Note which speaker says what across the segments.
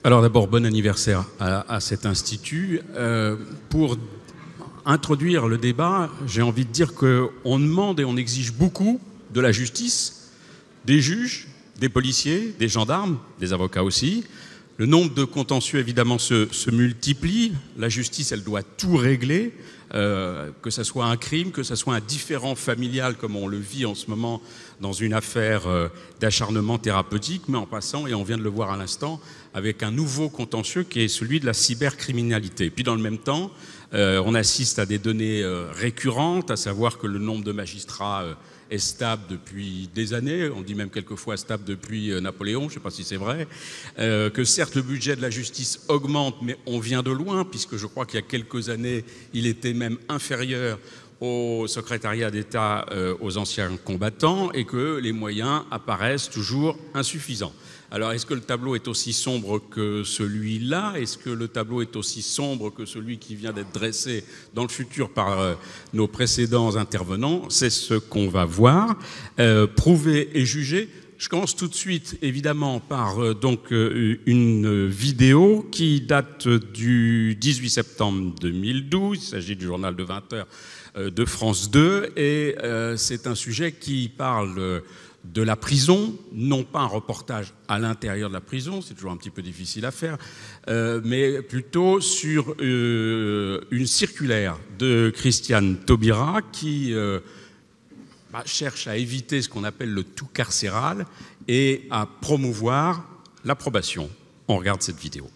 Speaker 1: Alors d'abord, bon anniversaire à cet institut. Pour introduire le débat, j'ai envie de dire qu'on demande et on exige beaucoup de la justice, des juges, des policiers, des gendarmes, des avocats aussi. Le nombre de contentieux, évidemment, se multiplie. La justice, elle doit tout régler, que ce soit un crime, que ce soit un différend familial, comme on le vit en ce moment dans une affaire d'acharnement thérapeutique, mais en passant, et on vient de le voir à l'instant, avec un nouveau contentieux qui est celui de la cybercriminalité. Puis dans le même temps, on assiste à des données récurrentes, à savoir que le nombre de magistrats est stable depuis des années, on dit même quelquefois stable depuis Napoléon, je ne sais pas si c'est vrai, que certes le budget de la justice augmente, mais on vient de loin, puisque je crois qu'il y a quelques années, il était même inférieur au secrétariat d'État aux anciens combattants, et que les moyens apparaissent toujours insuffisants. Alors, est-ce que le tableau est aussi sombre que celui-là? Est-ce que le tableau est aussi sombre que celui qui vient d'être dressé dans le futur par nos précédents intervenants? C'est ce qu'on va voir, prouver et juger. Je commence tout de suite, évidemment, par une vidéo qui date du 18 septembre 2012. Il s'agit du journal de 20h de France 2. Et c'est un sujet qui parle de la prison, non pas un reportage à l'intérieur de la prison, c'est toujours un petit peu difficile à faire, mais plutôt sur une circulaire de Christiane Taubira qui cherche à éviter ce qu'on appelle le tout carcéral et à promouvoir l'approbation. On regarde cette vidéo.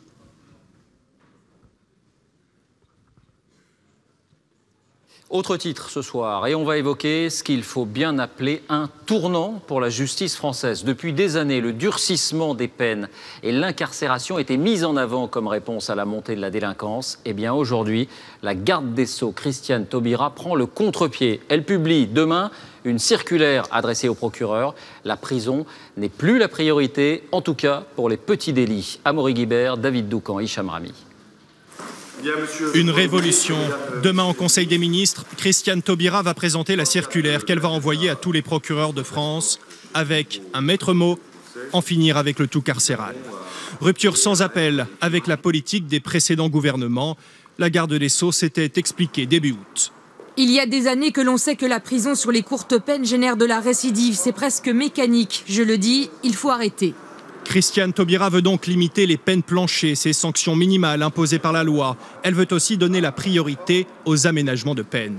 Speaker 2: Autre titre ce soir, et on va évoquer ce qu'il faut bien appeler un tournant pour la justice française. Depuis des années, le durcissement des peines et l'incarcération étaient mis en avant comme réponse à la montée de la délinquance. Eh bien aujourd'hui, la garde des Sceaux, Christiane Taubira, prend le contre-pied. Elle publie demain une circulaire adressée aux procureurs. La prison n'est plus la priorité, en tout cas pour les petits délits. Amaury Guibert, David Doucan, Hicham Rami.
Speaker 3: Une révolution. Demain, au Conseil des ministres, Christiane Taubira va présenter la circulaire qu'elle va envoyer à tous les procureurs de France avec un maître mot, en finir avec le tout carcéral. Rupture sans appel avec la politique des précédents gouvernements. La garde des Sceaux s'était expliquée début août.
Speaker 4: Il y a des années que l'on sait que la prison sur les courtes peines génère de la récidive. C'est presque mécanique. Je le dis, il faut arrêter.
Speaker 3: Christiane Taubira veut donc limiter les peines planchées, ces sanctions minimales imposées par la loi. Elle veut aussi donner la priorité aux aménagements de peine.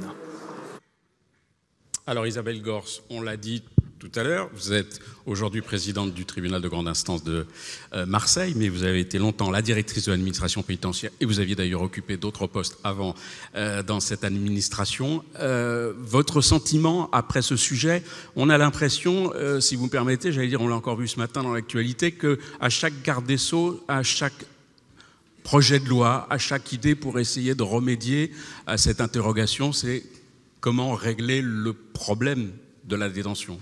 Speaker 1: Alors Isabelle Gors, on l'a dit tout à l'heure, vous êtes aujourd'hui présidente du tribunal de grande instance de Marseille, mais vous avez été longtemps la directrice de l'administration pénitentiaire et vous aviez d'ailleurs occupé d'autres postes avant dans cette administration. Votre sentiment après ce sujet? On a l'impression, si vous me permettez, j'allais dire, on l'a encore vu ce matin dans l'actualité, qu'à chaque garde des Sceaux, à chaque projet de loi, à chaque idée pour essayer de remédier à cette interrogation, c'est comment régler le problème de la détention.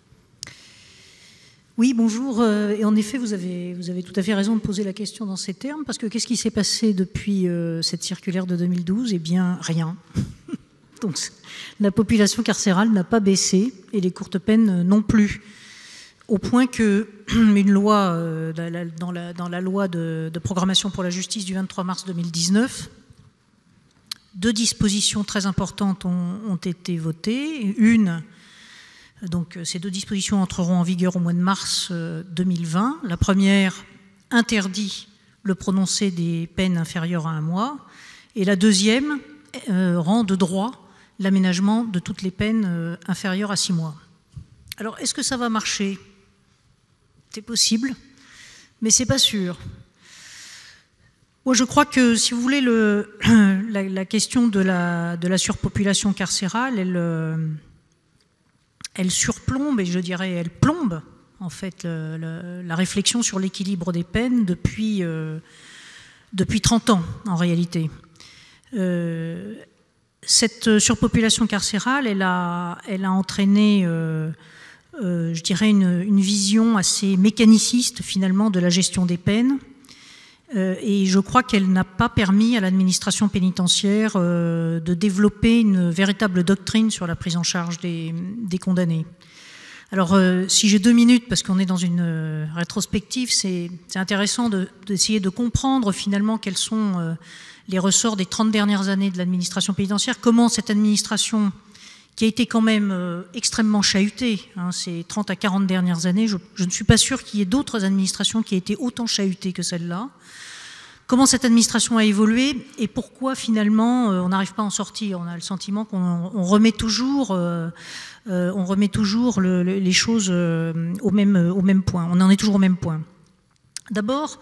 Speaker 5: Oui, bonjour. Et en effet, vous avez tout à fait raison de poser la question dans ces termes, parce que qu'est-ce qui s'est passé depuis cette circulaire de 2012? Eh bien, rien. Donc, la population carcérale n'a pas baissé et les courtes peines non plus. Au point qu'une loi, dans la loi de programmation pour la justice du 23 mars 2019, deux dispositions très importantes ont été votées. Une, donc ces deux dispositions entreront en vigueur au mois de mars 2020. La première interdit le prononcé des peines inférieures à 1 mois. Et la deuxième rend de droit l'aménagement de toutes les peines inférieures à 6 mois. Alors, est-ce que ça va marcher? C'est possible, mais c'est pas sûr. Moi, je crois que, si vous voulez, la question de la surpopulation carcérale, elle surplombe, et je dirais, elle plombe, en fait, la réflexion sur l'équilibre des peines depuis 30 ans, en réalité. Cette surpopulation carcérale, elle a entraîné, je dirais, une vision assez mécaniciste, finalement, de la gestion des peines. Et je crois qu'elle n'a pas permis à l'administration pénitentiaire de développer une véritable doctrine sur la prise en charge des condamnés. Alors, si j'ai 2 minutes, parce qu'on est dans une rétrospective, c'est intéressant d'essayer de comprendre finalement quels sont les ressorts des 30 dernières années de l'administration pénitentiaire, comment cette administration, qui a été quand même extrêmement chahutée, ces 30 à 40 dernières années, je ne suis pas sûr qu'il y ait d'autres administrations qui aient été autant chahutées que celle-là, comment cette administration a évolué et pourquoi finalement on n'arrive pas à en sortir. On a le sentiment qu'on remet toujours, les choses au même point. On en est toujours au même point. D'abord,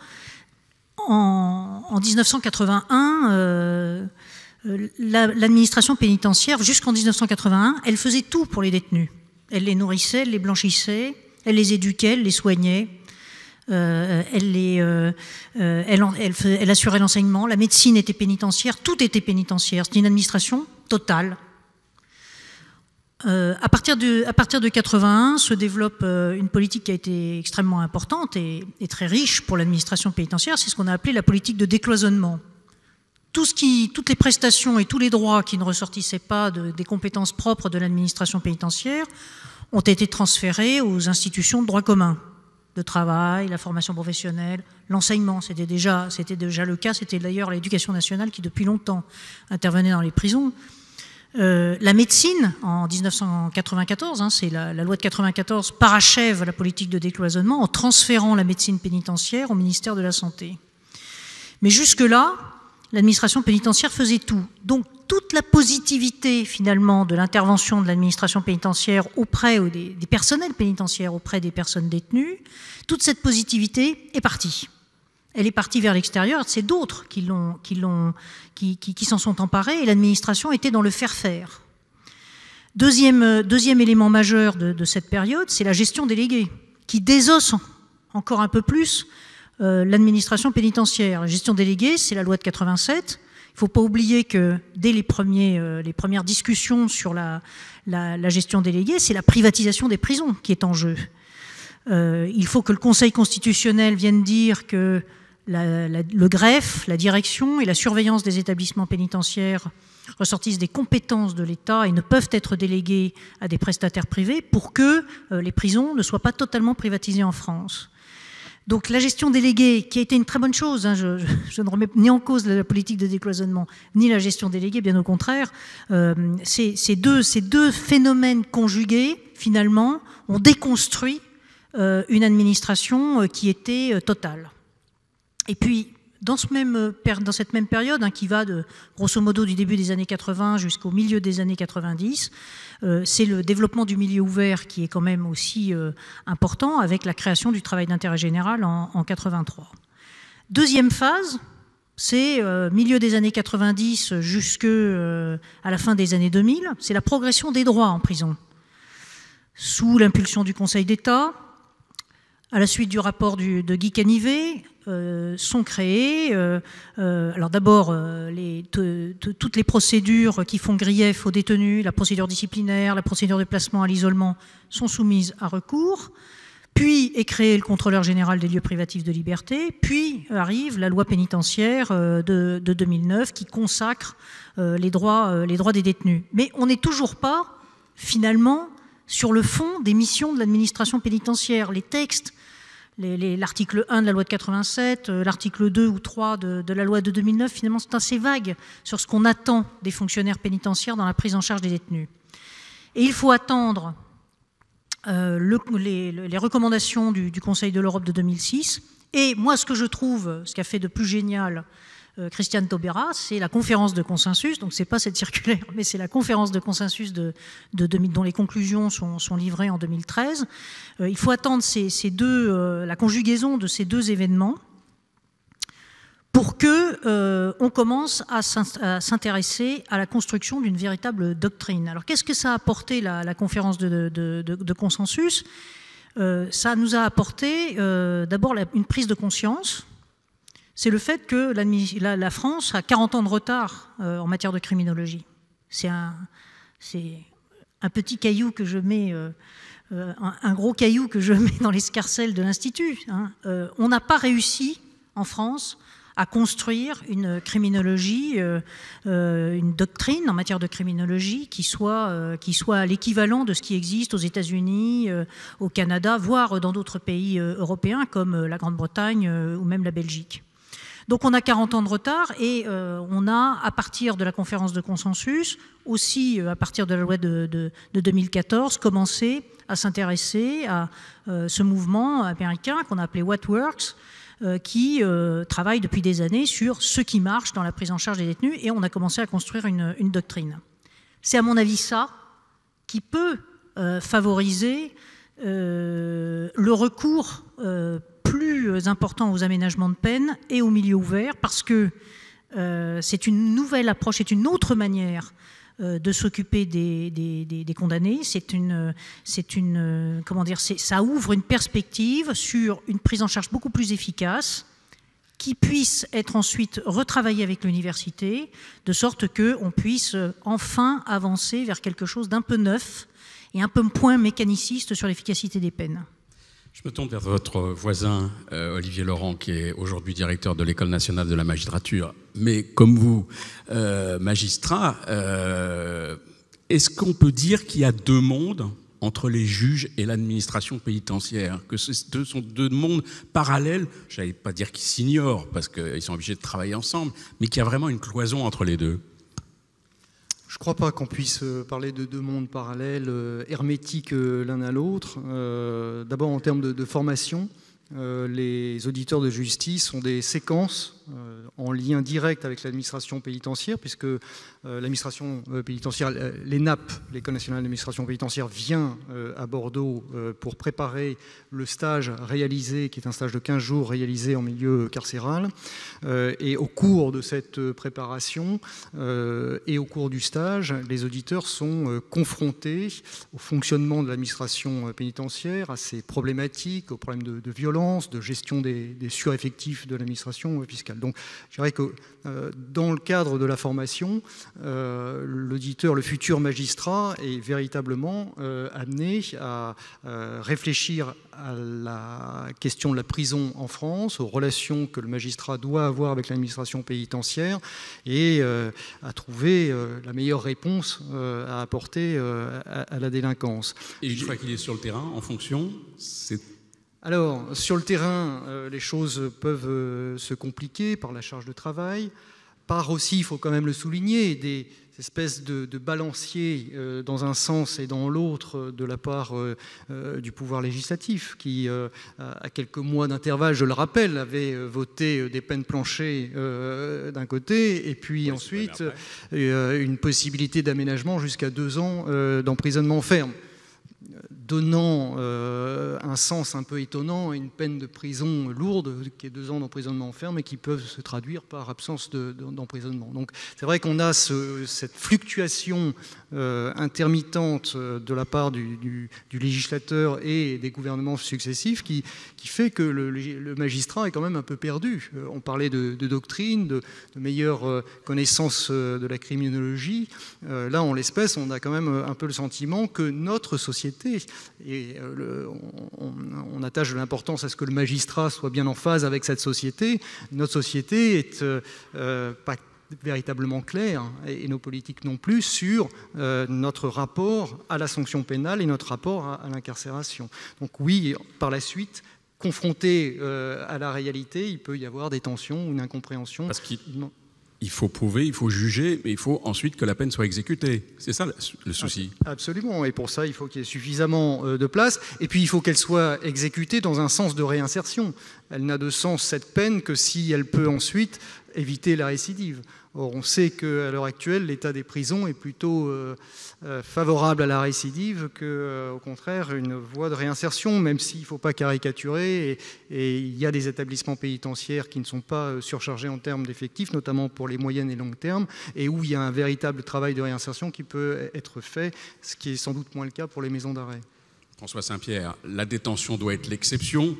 Speaker 5: en 1981, l'administration pénitentiaire, jusqu'en 1981, elle faisait tout pour les détenus. Elle les nourrissait, elle les blanchissait, elle les éduquait, elle les soignait. Elle assurait l'enseignement, la médecine était pénitentiaire, tout était pénitentiaire. C'est une administration totale. À partir de 81, se développe une politique qui a été extrêmement importante et très riche pour l'administration pénitentiaire. C'est ce qu'on a appelé la politique de décloisonnement. Toutes les prestations et tous les droits qui ne ressortissaient pas des compétences propres de l'administration pénitentiaire ont été transférés aux institutions de droit commun. Le travail, la formation professionnelle, l'enseignement, c'était déjà le cas. C'était d'ailleurs l'éducation nationale qui, depuis longtemps, intervenait dans les prisons. La médecine, en 1994, c'est la loi de 1994, parachève la politique de décloisonnement en transférant la médecine pénitentiaire au ministère de la Santé. Mais jusque-là, l'administration pénitentiaire faisait tout. Donc, toute la positivité, finalement, de l'intervention de l'administration pénitentiaire auprès des personnels pénitentiaires, auprès des personnes détenues, toute cette positivité est partie. Elle est partie vers l'extérieur, c'est d'autres qui s'en sont emparés, et l'administration était dans le faire-faire. Deuxième élément majeur de cette période, c'est la gestion déléguée, qui désosse encore un peu plus l'administration pénitentiaire. La gestion déléguée, c'est la loi de 87. Il ne faut pas oublier que dès les premières discussions sur la gestion déléguée, c'est la privatisation des prisons qui est en jeu. Il faut que le Conseil constitutionnel vienne dire que le greffe, la direction et la surveillance des établissements pénitentiaires ressortissent des compétences de l'État et ne peuvent être déléguées à des prestataires privés pour que les prisons ne soient pas totalement privatisées en France. Donc la gestion déléguée, qui a été une très bonne chose, je ne remets ni en cause la politique de décloisonnement, ni la gestion déléguée, bien au contraire, ces deux phénomènes conjugués, finalement, ont déconstruit une administration qui était totale. Et puis, dans cette même période, qui va grosso modo du début des années 80 jusqu'au milieu des années 90, c'est le développement du milieu ouvert qui est quand même aussi important, avec la création du travail d'intérêt général en 83. Deuxième phase, c'est milieu des années 90 jusqu'à la fin des années 2000, c'est la progression des droits en prison. Sous l'impulsion du Conseil d'État, à la suite du rapport de Guy Canivet, sont créées, alors d'abord toutes les procédures qui font grief aux détenus, la procédure disciplinaire, la procédure de placement à l'isolement sont soumises à recours, puis est créé le contrôleur général des lieux privatifs de liberté, puis arrive la loi pénitentiaire de 2009 qui consacre les droits des détenus. Mais on n'est toujours pas, finalement, sur le fond des missions de l'administration pénitentiaire. Les textes, l'article 1 de la loi de 87, l'article 2 ou 3 de la loi de 2009, finalement, c'est assez vague sur ce qu'on attend des fonctionnaires pénitentiaires dans la prise en charge des détenus. Et il faut attendre les recommandations du Conseil de l'Europe de 2006. Et moi, ce que je trouve, ce qu'a fait de plus génial Christiane Taubira, c'est la conférence de consensus, donc ce n'est pas cette circulaire, mais c'est la conférence de consensus dont les conclusions sont livrées en 2013. Il faut attendre la conjugaison de ces deux événements pour qu'on commence à s'intéresser à la construction d'une véritable doctrine. Alors qu'est-ce que ça a apporté, la conférence de consensus ? Ça nous a apporté d'abord une prise de conscience. C'est le fait que la France a 40 ans de retard en matière de criminologie. C'est un petit caillou que je mets, un gros caillou que je mets dans l'escarcelle de l'Institut. On n'a pas réussi en France à construire une criminologie, une doctrine en matière de criminologie qui soit l'équivalent de ce qui existe aux États-Unis, au Canada, voire dans d'autres pays européens comme la Grande-Bretagne ou même la Belgique. Donc on a 40 ans de retard et on a, à partir de la conférence de consensus, aussi à partir de la loi de 2014, commencé à s'intéresser à ce mouvement américain qu'on a appelé What Works, qui travaille depuis des années sur ce qui marche dans la prise en charge des détenus, et on a commencé à construire une doctrine. C'est à mon avis ça qui peut favoriser le recours plus important aux aménagements de peine et au milieu ouvert, parce que c'est une nouvelle approche, c'est une autre manière de s'occuper des condamnés. Ça ouvre une perspective sur une prise en charge beaucoup plus efficace, qui puisse être ensuite retravaillée avec l'université, de sorte qu'on puisse enfin avancer vers quelque chose d'un peu neuf et un peu moins mécaniciste sur l'efficacité des peines.
Speaker 1: Je me tourne vers votre voisin, Olivier Laurent, qui est aujourd'hui directeur de l'École nationale de la magistrature. Mais comme vous, magistrat, est-ce qu'on peut dire qu'il y a deux mondes entre les juges et l'administration pénitentiaire, que ce sont deux mondes parallèles, je n'allais pas dire qu'ils s'ignorent, parce qu'ils sont obligés de travailler ensemble, mais qu'il y a vraiment une cloison entre les deux?
Speaker 6: Je ne crois pas qu'on puisse parler de deux mondes parallèles, hermétiques l'un à l'autre. D'abord, en termes de formation, les auditeurs de justice ont des séquences en lien direct avec l'administration pénitentiaire, puisque l'administration pénitentiaire, l'ENAP, l'École nationale d'administration pénitentiaire, vient à Bordeaux pour préparer le stage réalisé, qui est un stage de 15 jours réalisé en milieu carcéral. Et au cours de cette préparation et au cours du stage, les auditeurs sont confrontés au fonctionnement de l'administration pénitentiaire, à ses problématiques, aux problèmes de violence, de gestion des sureffectifs de l'administration fiscale. Donc, je dirais que dans le cadre de la formation, l'auditeur, le futur magistrat, est véritablement amené à réfléchir à la question de la prison en France, aux relations que le magistrat doit avoir avec l'administration pénitentiaire, et à trouver la meilleure réponse à apporter à la délinquance.
Speaker 1: Et une fois qu'il est sur le terrain, en fonction, c'est...
Speaker 6: Alors, sur le terrain, les choses peuvent se compliquer par la charge de travail, par aussi, il faut quand même le souligner, des espèces de balanciers dans un sens et dans l'autre de la part du pouvoir législatif, qui, à quelques mois d'intervalle, je le rappelle, avait voté des peines planchées d'un côté, et puis ensuite une possibilité d'aménagement jusqu'à 2 ans d'emprisonnement ferme, donnant un sens un peu étonnant à une peine de prison lourde, qui est 2 ans d'emprisonnement ferme, et qui peuvent se traduire par absence d'emprisonnement. Donc c'est vrai qu'on a cette fluctuation intermittente de la part du législateur et des gouvernements successifs qui fait que le magistrat est quand même un peu perdu. On parlait de doctrine, de meilleure connaissance de la criminologie. Là, en l'espèce, on a quand même un peu le sentiment que notre société, et on attache de l'importance à ce que le magistrat soit bien en phase avec cette société, notre société est pas véritablement claire, et nos politiques non plus, sur notre rapport à la sanction pénale et notre rapport à l'incarcération. Donc oui, par la suite, confronté à la réalité, il peut y avoir des tensions ou une incompréhension.
Speaker 1: Parce qu'il faut prouver, il faut juger, mais il faut ensuite que la peine soit exécutée. C'est ça le souci.
Speaker 6: Absolument, et pour ça, il faut qu'il y ait suffisamment de place, et puis il faut qu'elle soit exécutée dans un sens de réinsertion. Elle n'a de sens, cette peine, que si elle peut ensuite éviter la récidive. Or, on sait qu'à l'heure actuelle, l'état des prisons est plutôt favorable à la récidive qu'au contraire une voie de réinsertion, même s'il ne faut pas caricaturer. Et il y a des établissements pénitentiaires qui ne sont pas surchargés en termes d'effectifs, notamment pour les moyennes et longues termes, et où il y a un véritable travail de réinsertion qui peut être fait, ce qui est sans doute moins le cas pour les maisons d'arrêt.
Speaker 1: François Saint-Pierre, la détention doit être l'exception.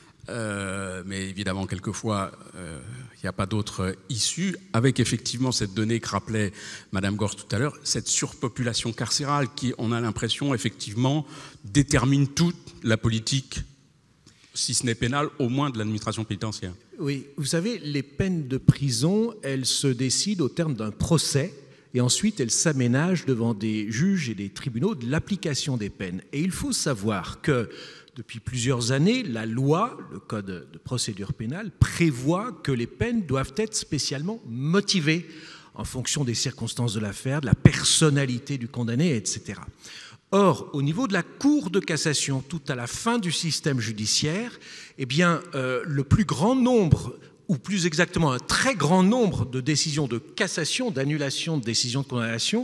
Speaker 1: Mais évidemment, quelquefois, il n'y a pas d'autre issue, avec effectivement cette donnée que rappelait Madame Gorce tout à l'heure, cette surpopulation carcérale qui, on a l'impression, effectivement, détermine toute la politique si ce n'est pénal, au moins de l'administration pénitentiaire.
Speaker 7: Oui, vous savez, les peines de prison, elles se décident au terme d'un procès et ensuite elles s'aménagent devant des juges et des tribunaux de l'application des peines. Et il faut savoir que depuis plusieurs années, la loi, le code de procédure pénale, prévoit que les peines doivent être spécialement motivées en fonction des circonstances de l'affaire, de la personnalité du condamné, etc. Or, au niveau de la Cour de cassation, tout à la fin du système judiciaire, eh bien, le plus grand nombre, ou plus exactement un très grand nombre de décisions de cassation, d'annulation de décisions de condamnation,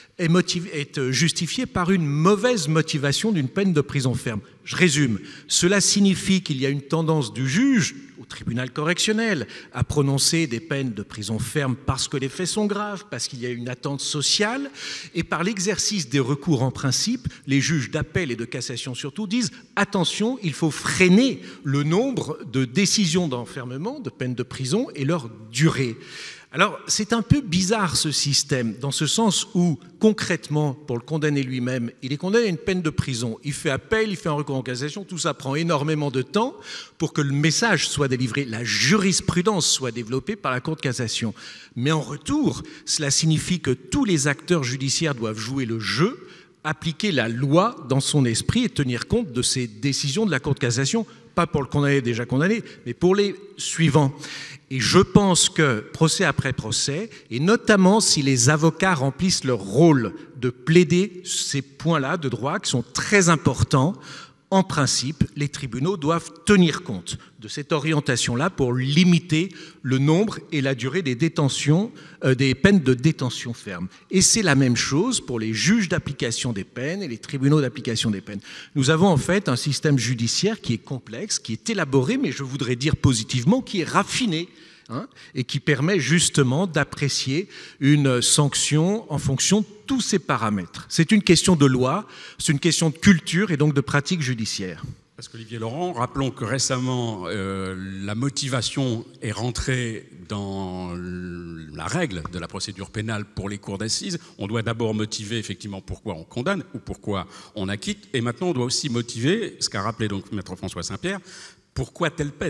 Speaker 7: est justifié par une mauvaise motivation d'une peine de prison ferme. Je résume. Cela signifie qu'il y a une tendance du juge, au tribunal correctionnel, à prononcer des peines de prison ferme parce que les faits sont graves, parce qu'il y a une attente sociale, et par l'exercice des recours en principe, les juges d'appel et de cassation surtout disent « Attention, il faut freiner le nombre de décisions d'enfermement, de peines de prison et leur durée ». Alors, c'est un peu bizarre ce système, dans ce sens où, concrètement, pour le condamné lui-même, il est condamné à une peine de prison, il fait appel, il fait un recours en cassation, tout ça prend énormément de temps pour que le message soit délivré, la jurisprudence soit développée par la Cour de cassation. Mais en retour, cela signifie que tous les acteurs judiciaires doivent jouer le jeu, appliquer la loi dans son esprit et tenir compte de ces décisions de la Cour de cassation, pas pour le condamné déjà condamné, mais pour les suivants. Et je pense que, procès après procès, et notamment si les avocats remplissent leur rôle de plaider ces points-là de droit qui sont très importants, en principe, les tribunaux doivent tenir compte de cette orientation-là pour limiter le nombre et la durée des détentions, des peines de détention ferme. Et c'est la même chose pour les juges d'application des peines et les tribunaux d'application des peines. Nous avons en fait un système judiciaire qui est complexe, qui est élaboré, mais je voudrais dire positivement, qui est raffiné, et qui permet justement d'apprécier une sanction en fonction de tous ces paramètres. C'est une question de loi, c'est une question de culture et donc de pratique judiciaire.
Speaker 1: Parce qu'Olivier Laurent, rappelons que récemment, la motivation est rentrée dans la règle de la procédure pénale pour les cours d'assises. On doit d'abord motiver effectivement pourquoi on condamne ou pourquoi on acquitte. Et maintenant, on doit aussi motiver, ce qu'a rappelé donc Maître François Saint-Pierre, pourquoi telle peine ?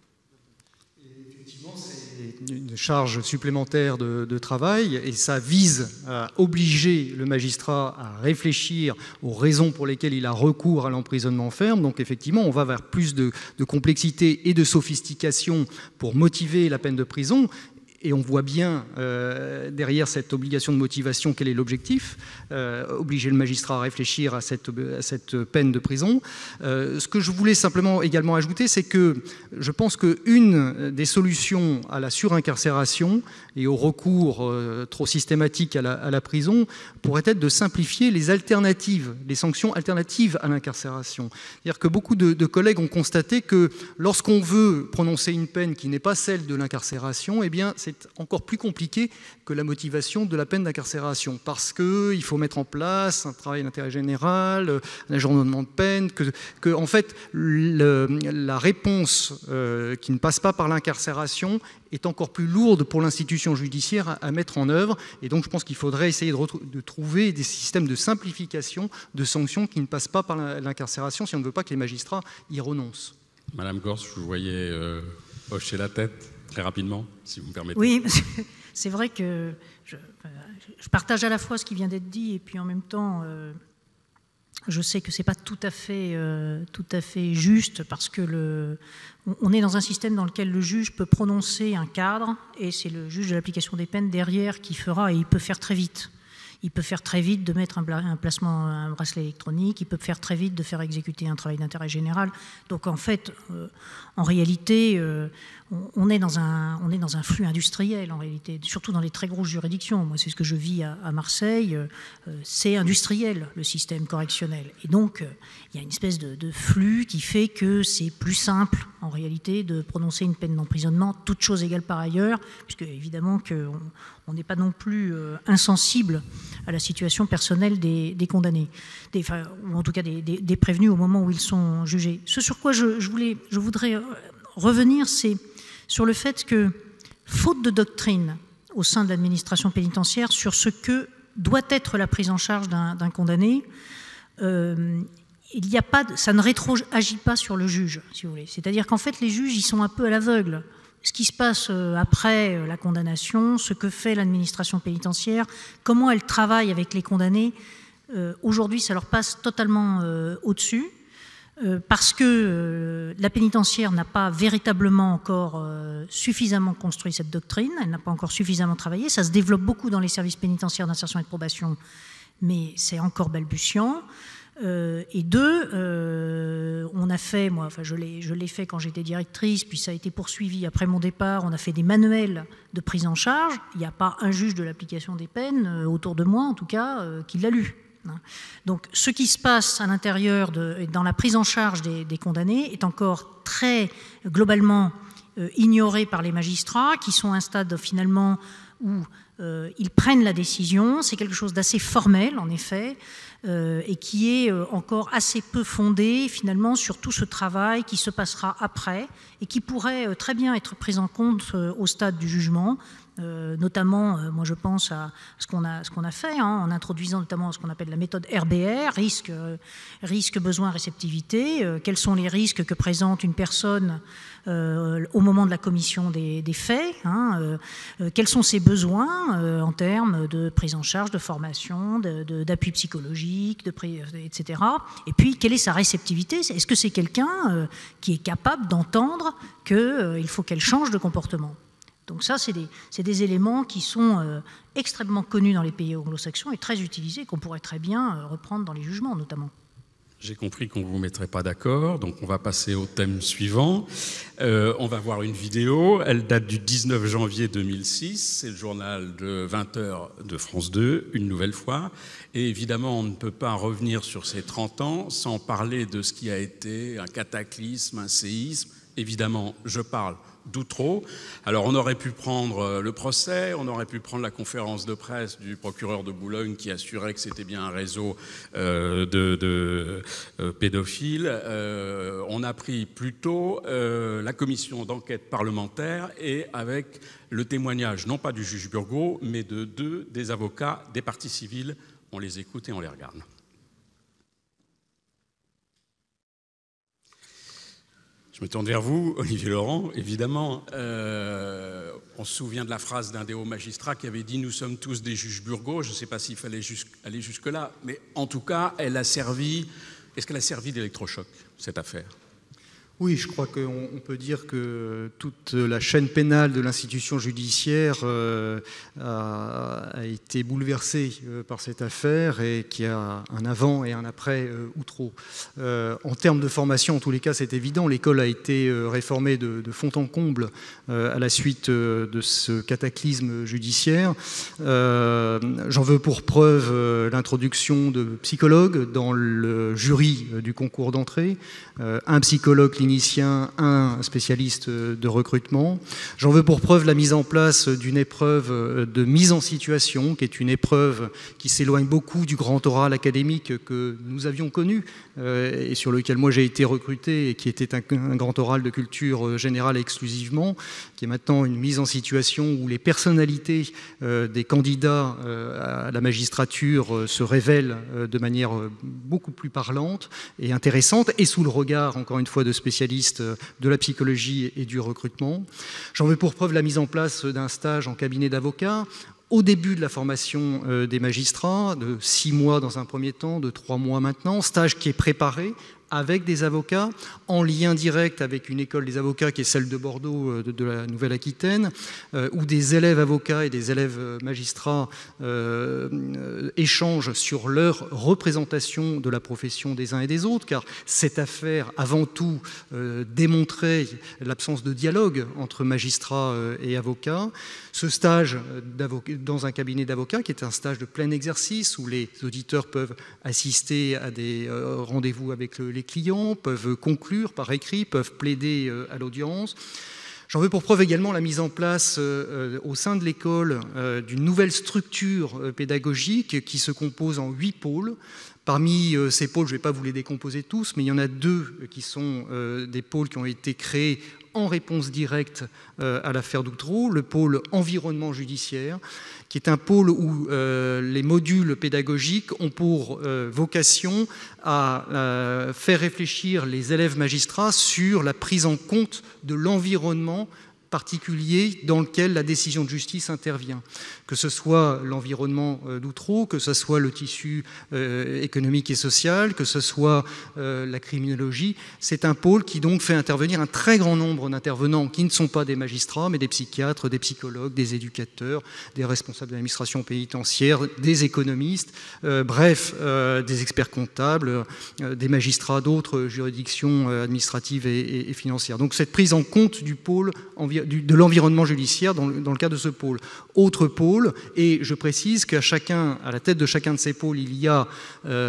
Speaker 6: Une charge supplémentaire de travail et ça vise à obliger le magistrat à réfléchir aux raisons pour lesquelles il a recours à l'emprisonnement ferme. Donc effectivement, on va vers plus de complexité et de sophistication pour motiver la peine de prison. Et on voit bien derrière cette obligation de motivation quel est l'objectif, obliger le magistrat à réfléchir à cette peine de prison. Ce que je voulais simplement également ajouter, c'est que je pense qu'une des solutions à la surincarcération et au recours trop systématique à la prison pourrait être de simplifier les alternatives, les sanctions alternatives à l'incarcération. C'est-à-dire que beaucoup de collègues ont constaté que lorsqu'on veut prononcer une peine qui n'est pas celle de l'incarcération, eh bien, c'est encore plus compliqué que la motivation de la peine d'incarcération parce qu'il faut mettre en place un travail d'intérêt général, un ajournement de peine, que en fait, la réponse qui ne passe pas par l'incarcération est encore plus lourde pour l'institution judiciaire à mettre en œuvre. Et donc, je pense qu'il faudrait essayer de trouver des systèmes de simplification de sanctions qui ne passent pas par l'incarcération si on ne veut pas que les magistrats y renoncent.
Speaker 1: Madame Gors, je vous voyais hocher la tête. Très rapidement, si vous me permettez.
Speaker 5: Oui, c'est vrai que je partage à la fois ce qui vient d'être dit et puis en même temps, je sais que ce n'est pas tout à fait juste parce que on est dans un système dans lequel le juge peut prononcer un cadre et c'est le juge de l'application des peines derrière qui fera et il peut faire très vite. Il peut faire très vite de mettre un bracelet électronique, il peut faire très vite de faire exécuter un travail d'intérêt général. Donc en fait, en réalité, on est dans un flux industriel, en réalité, surtout dans les très grosses juridictions. Moi, c'est ce que je vis à Marseille. C'est industriel, le système correctionnel. Et donc, il y a une espèce de flux qui fait que c'est plus simple, en réalité, de prononcer une peine d'emprisonnement, toutes choses égales par ailleurs, puisque évidemment qu'on n'est pas non plus insensible à la situation personnelle des condamnés, ou en tout cas des prévenus au moment où ils sont jugés. Ce sur quoi je voudrais revenir, c'est sur le fait que, faute de doctrine au sein de l'administration pénitentiaire sur ce que doit être la prise en charge d'un condamné, il n'y a pas, ça ne rétroagit pas sur le juge, si vous voulez. C'est-à-dire qu'en fait, les juges, ils sont un peu à l'aveugle. Ce qui se passe après la condamnation, ce que fait l'administration pénitentiaire, comment elle travaille avec les condamnés, aujourd'hui, ça leur passe totalement au-dessus, parce que la pénitentiaire n'a pas véritablement encore suffisamment construit cette doctrine, elle n'a pas encore suffisamment travaillé, ça se développe beaucoup dans les services pénitentiaires d'insertion et de probation, mais c'est encore balbutiant. Et deux, on a fait, moi, enfin je l'ai fait quand j'étais directrice, puis ça a été poursuivi après mon départ, on a fait des manuels de prise en charge, il n'y a pas un juge de l'application des peines, autour de moi en tout cas, qui l'a lu. Donc ce qui se passe à l'intérieur, dans la prise en charge des condamnés, est encore très globalement ignoré par les magistrats, qui sont à un stade finalement où ils prennent la décision, c'est quelque chose d'assez formel en effet, et qui est encore assez peu fondé finalement sur tout ce travail qui se passera après et qui pourrait très bien être pris en compte au stade du jugement, notamment, moi je pense à ce qu'on a fait, en introduisant notamment ce qu'on appelle la méthode RBR, risque, besoin, réceptivité, quels sont les risques que présente une personne au moment de la commission des faits, quels sont ses besoins en termes de prise en charge, de formation, d'appui psychologique, etc. Et puis, quelle est sa réceptivité? Est-ce que c'est quelqu'un qui est capable d'entendre qu'il faut qu'elle change de comportement? Donc ça, c'est des éléments qui sont extrêmement connus dans les pays anglo-saxons et très utilisés, qu'on pourrait très bien reprendre dans les jugements, notamment.
Speaker 1: J'ai compris qu'on ne vous mettrait pas d'accord, donc on va passer au thème suivant. On va voir une vidéo, elle date du 19 janvier 2006, c'est le journal de 20h de France 2, une nouvelle fois. Et évidemment, on ne peut pas revenir sur ces 30 ans sans parler de ce qui a été un cataclysme, un séisme. Évidemment, je parle d'Outreau. Alors on aurait pu prendre le procès, on aurait pu prendre la conférence de presse du procureur de Boulogne qui assurait que c'était bien un réseau de pédophiles. On a pris plutôt la commission d'enquête parlementaire et avec le témoignage, non pas du juge Burgot, mais de deux des avocats des parties civiles. On les écoute et on les regarde. Je me tourne vers vous, Olivier Laurent, évidemment. On se souvient de la phrase d'un des hauts magistrats qui avait dit « Nous sommes tous des juges Burgot ». Je ne sais pas s'il fallait aller jusque-là, mais en tout cas, elle a servi... Est-ce qu'elle a servi d'électrochoc, cette affaire ?
Speaker 6: Oui, je crois qu'on peut dire que toute la chaîne pénale de l'institution judiciaire a été bouleversée par cette affaire et qu'il y a un avant et un après Outreau. En termes de formation, en tous les cas, c'est évident. L'école a été réformée de fond en comble à la suite de ce cataclysme judiciaire. J'en veux pour preuve l'introduction de psychologues dans le jury du concours d'entrée, un psychologue clinicien, un spécialiste de recrutement. J'en veux pour preuve la mise en place d'une épreuve de mise en situation, qui est une épreuve qui s'éloigne beaucoup du grand oral académique que nous avions connu et sur lequel moi j'ai été recruté et qui était un grand oral de culture générale exclusivement, qui est maintenant une mise en situation où les personnalités des candidats à la magistrature se révèlent de manière beaucoup plus parlante et intéressante et sous le regard, encore une fois, de spécialistes de la psychologie et du recrutement. J'en veux pour preuve la mise en place d'un stage en cabinet d'avocat au début de la formation des magistrats, de 6 mois dans un premier temps, de 3 mois maintenant, stage qui est préparé avec des avocats, en lien direct avec une école des avocats qui est celle de Bordeaux, de la Nouvelle-Aquitaine, où des élèves avocats et des élèves magistrats échangent sur leur représentation de la profession des uns et des autres, car cette affaire, avant tout, démontrait l'absence de dialogue entre magistrats et avocats. Ce stage dans un cabinet d'avocats, qui est un stage de plein exercice, où les auditeurs peuvent assister à des rendez-vous avec les clients, peuvent conclure par écrit, peuvent plaider à l'audience. J'en veux pour preuve également la mise en place au sein de l'école d'une nouvelle structure pédagogique qui se compose en 8 pôles. Parmi ces pôles, je ne vais pas vous les décomposer tous, mais il y en a 2 qui sont des pôles qui ont été créés en réponse directe à l'affaire d'Outreau, le pôle environnement judiciaire, qui est un pôle où les modules pédagogiques ont pour vocation à faire réfléchir les élèves magistrats sur la prise en compte de l'environnement particulier dans lequel la décision de justice intervient, que ce soit l'environnement d'Outreau, que ce soit le tissu économique et social, que ce soit la criminologie. C'est un pôle qui donc fait intervenir un très grand nombre d'intervenants qui ne sont pas des magistrats, mais des psychiatres, des psychologues, des éducateurs, des responsables de l'administration pénitentiaire, des économistes, bref, des experts comptables, des magistrats d'autres juridictions administratives et financières. Donc cette prise en compte du pôle de l'environnement judiciaire dans le cas de ce pôle. Autre pôle, et je précise qu'à la tête de chacun de ces pôles, il y a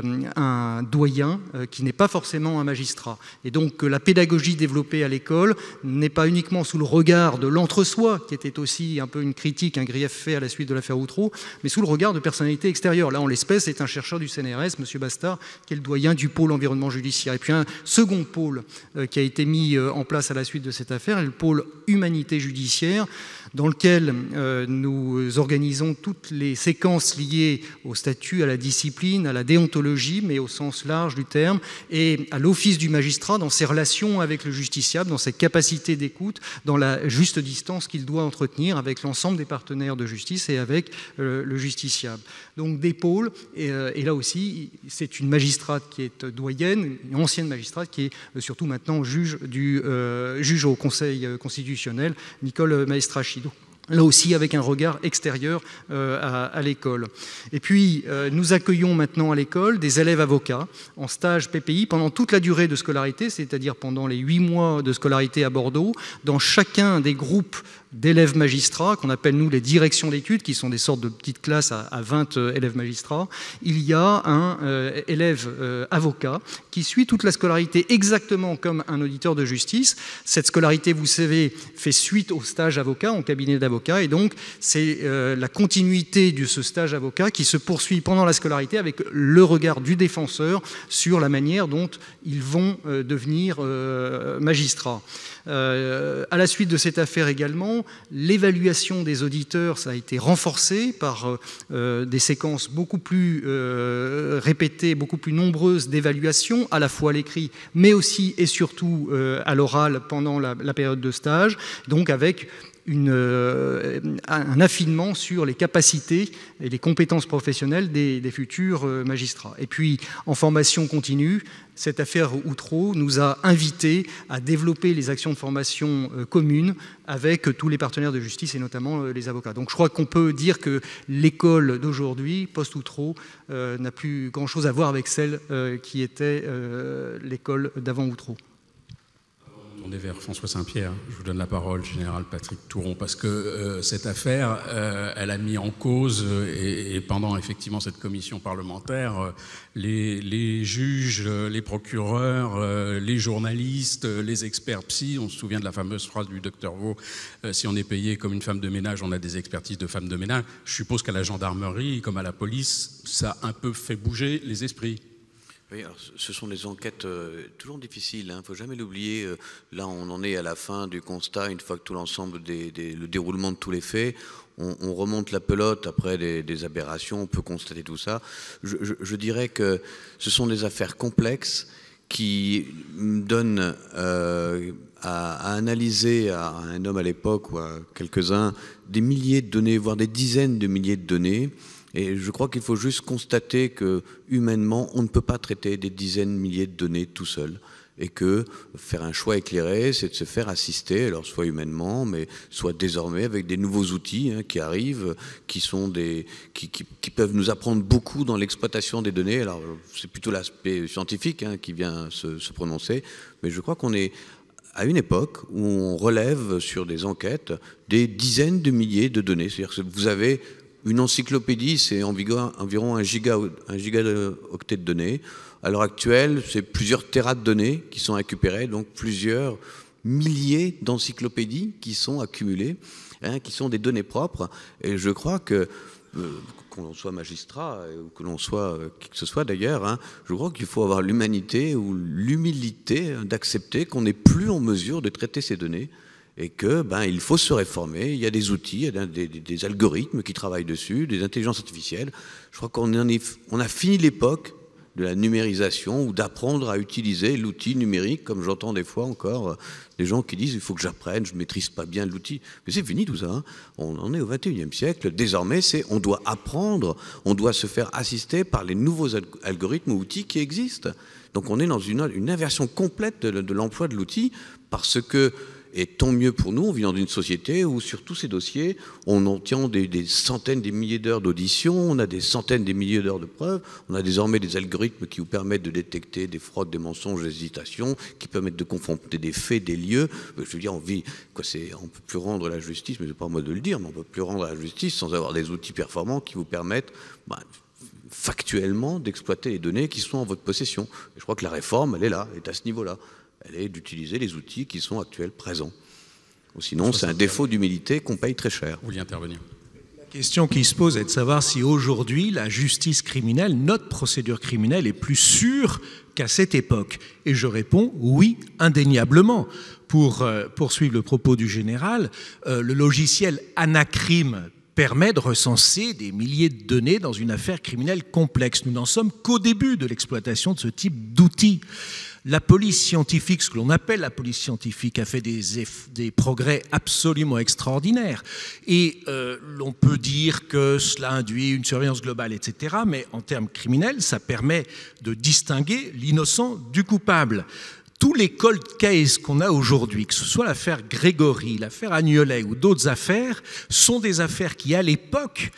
Speaker 6: un doyen qui n'est pas forcément un magistrat. Et donc la pédagogie développée à l'école n'est pas uniquement sous le regard de l'entre-soi, qui était aussi un peu une critique, un grief fait à la suite de l'affaire Outreau, mais sous le regard de personnalités extérieures. Là, en l'espèce, c'est un chercheur du CNRS, M. Bastard, qui est le doyen du pôle environnement judiciaire. Et puis un second pôle qui a été mis en place à la suite de cette affaire, le pôle humanité judiciaire, dans lequel nous organisons toutes les séquences liées au statut, à la discipline, à la déontologie, mais au sens large du terme, et à l'office du magistrat dans ses relations avec le justiciable, dans ses capacités d'écoute, dans la juste distance qu'il doit entretenir avec l'ensemble des partenaires de justice et avec le justiciable. Donc des pôles, et là aussi, c'est une magistrate qui est doyenne, une ancienne magistrate qui est surtout maintenant juge au Conseil constitutionnel, Nicole Maestrachidou. Là aussi avec un regard extérieur à l'école. Et puis, nous accueillons maintenant à l'école des élèves avocats en stage PPI pendant toute la durée de scolarité, c'est-à-dire pendant les 8 mois de scolarité à Bordeaux, dans chacun des groupes d'élèves magistrats, qu'on appelle nous les directions d'études, qui sont des sortes de petites classes à 20 élèves magistrats. Il y a un élève avocat qui suit toute la scolarité exactement comme un auditeur de justice. Cette scolarité, vous savez, fait suite au stage avocat, en cabinet d'avocat, et donc c'est la continuité de ce stage avocat qui se poursuit pendant la scolarité avec le regard du défenseur sur la manière dont ils vont devenir magistrats. À la suite de cette affaire également, l'évaluation des auditeurs, ça a été renforcé par des séquences beaucoup plus répétées, beaucoup plus nombreuses d'évaluation, à la fois à l'écrit, mais aussi et surtout à l'oral pendant la période de stage, donc avec un affinement sur les capacités et les compétences professionnelles des futurs magistrats. Et puis, en formation continue, cette affaire Outreau nous a invités à développer les actions de formation communes avec tous les partenaires de justice et notamment les avocats. Donc je crois qu'on peut dire que l'école d'aujourd'hui, post-Outreau, n'a plus grand-chose à voir avec celle qui était l'école d'avant Outreau.
Speaker 1: On est vers François Saint-Pierre. Je vous donne la parole, général Patrick Touron, parce que cette affaire, elle a mis en cause, et pendant effectivement cette commission parlementaire, les juges, les procureurs, les journalistes, les experts psy. On se souvient de la fameuse phrase du docteur Vaux, si on est payé comme une femme de ménage, on a des expertises de femmes de ménage. Je suppose qu'à la gendarmerie, comme à la police, ça a un peu fait bouger les esprits.
Speaker 8: Oui, alors ce sont des enquêtes toujours difficiles, il ne faut jamais l'oublier. Là, on en est à la fin du constat, une fois que tout l'ensemble, le déroulement de tous les faits, on remonte la pelote après des aberrations, on peut constater tout ça. Je dirais que ce sont des affaires complexes qui donnent à analyser à un homme à l'époque ou à quelques-uns des milliers de données, voire des dizaines de milliers de données. Et je crois qu'il faut juste constater que, humainement, on ne peut pas traiter des dizaines de milliers de données tout seul. Et que faire un choix éclairé, c'est de se faire assister, alors soit humainement, mais soit désormais avec des nouveaux outils qui arrivent, qui peuvent nous apprendre beaucoup dans l'exploitation des données. Alors c'est plutôt l'aspect scientifique qui vient se prononcer, mais je crois qu'on est à une époque où on relève sur des enquêtes des dizaines de milliers de données. C'est-à-dire que vous avez une encyclopédie, c'est environ un gigaoctet de données. À l'heure actuelle, c'est plusieurs téras de données qui sont récupérées, donc plusieurs milliers d'encyclopédies qui sont accumulées, qui sont des données propres. Et je crois que qu'on l'on soit magistrat ou que l'on soit qui que ce soit d'ailleurs, hein, je crois qu'il faut avoir l'humanité ou l'humilité d'accepter qu'on n'est plus en mesure de traiter ces données et que il faut se réformer. Il y a des outils, il y a des algorithmes qui travaillent dessus, des intelligences artificielles. Je crois qu'on a fini l'époque de la numérisation ou d'apprendre à utiliser l'outil numérique, comme j'entends des fois encore des gens qui disent il faut que j'apprenne, je ne maîtrise pas bien l'outil. Mais c'est fini tout ça, hein. On en est au XXIe siècle. Désormais, on doit apprendre, on doit se faire assister par les nouveaux algorithmes ou outils qui existent. Donc on est dans une inversion complète de l'emploi de l'outil parce que, et tant mieux pour nous, on vit dans une société où sur tous ces dossiers, on obtient des centaines, des milliers d'heures d'audition, on a des centaines, des milliers d'heures de preuves, on a désormais des algorithmes qui vous permettent de détecter des fraudes, des mensonges, des hésitations, qui permettent de confronter des faits, des lieux. Je veux dire, on ne peut plus rendre la justice, mais c'est pas à moi de le dire, mais on ne peut plus rendre la justice sans avoir des outils performants qui vous permettent factuellement d'exploiter les données qui sont en votre possession. Et je crois que la réforme, elle est là, elle est à ce niveau-là. Elle est d'utiliser les outils qui sont actuels, présents. Ou sinon, c'est un défaut d'humilité qu'on paye très cher.
Speaker 1: Vous vouliez intervenir.
Speaker 7: La question qui se pose est de savoir si aujourd'hui, la justice criminelle, notre procédure criminelle est plus sûre qu'à cette époque. Et je réponds oui, indéniablement. Pour poursuivre le propos du général, le logiciel Anacrim permet de recenser des milliers de données dans une affaire criminelle complexe. Nous n'en sommes qu'au début de l'exploitation de ce type d'outils. La police scientifique, ce que l'on appelle la police scientifique, a fait des progrès absolument extraordinaires. Et l'on peut dire que cela induit une surveillance globale, etc. Mais en termes criminels, ça permet de distinguer l'innocent du coupable. Tous les cold cases qu'on a aujourd'hui, que ce soit l'affaire Grégory, l'affaire Agnolet ou d'autres affaires, sont des affaires qui, à l'époque,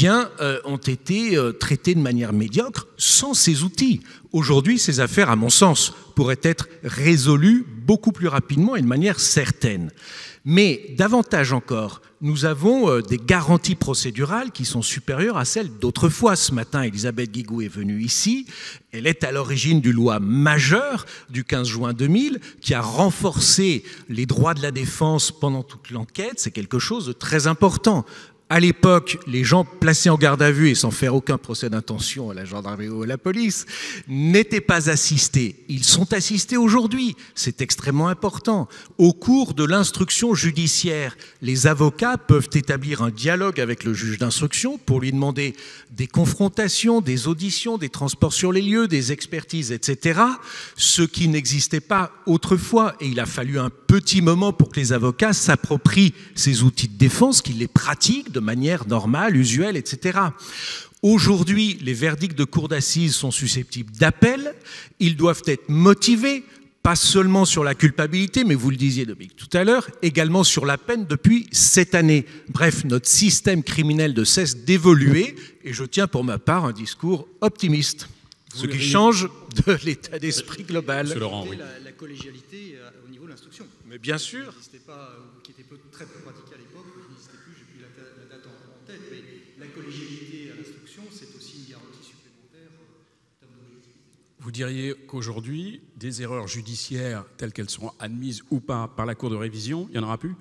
Speaker 7: ont été traitées de manière médiocre sans ces outils. Aujourd'hui, ces affaires, à mon sens, pourraient être résolues beaucoup plus rapidement et de manière certaine. Mais davantage encore, nous avons des garanties procédurales qui sont supérieures à celles d'autrefois. Ce matin, Elisabeth Guigou est venue ici. Elle est à l'origine d'une loi majeure du 15 juin 2000 qui a renforcé les droits de la défense pendant toute l'enquête. C'est quelque chose de très important. À l'époque, les gens placés en garde à vue et sans faire aucun procès d'intention à la gendarmerie ou à la police n'étaient pas assistés. Ils sont assistés aujourd'hui. C'est extrêmement important. Au cours de l'instruction judiciaire, les avocats peuvent établir un dialogue avec le juge d'instruction pour lui demander des confrontations, des auditions, des transports sur les lieux, des expertises, etc. Ce qui n'existait pas autrefois. Et il a fallu un petit moment pour que les avocats s'approprient ces outils de défense, qu'ils les pratiquent de manière normale, usuelle, etc. Aujourd'hui, les verdicts de cour d'assises sont susceptibles d'appel. Ils doivent être motivés, pas seulement sur la culpabilité, mais vous le disiez Dominique tout à l'heure, également sur la peine depuis cette année. Bref, notre système criminel ne cesse d'évoluer et je tiens pour ma part un discours optimiste, ce qui change de l'état d'esprit global.
Speaker 1: Monsieur Laurent, oui.
Speaker 6: La collégialité au niveau de l'instruction.
Speaker 7: Mais bien sûr.
Speaker 6: Qui n'existait pas, qui était très peu pratiquée à l'époque, qui n'existait plus, j'ai plus la date en tête, mais la collégialité à l'instruction, c'est aussi une garantie supplémentaire en termes d'objectivité.
Speaker 1: Vous diriez qu'aujourd'hui, des erreurs judiciaires telles qu'elles sont admises ou pas par la Cour de révision, il n'y en aura plus ?